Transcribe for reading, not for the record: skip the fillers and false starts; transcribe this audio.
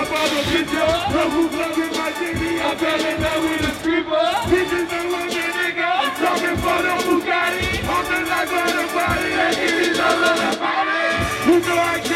for the picture. Look who's loving my city. I fell in love with a stripper. Bitches don't want me, nigga. I'm talking for the Bugatti. On the life of the body. That shit is all on the body. You know I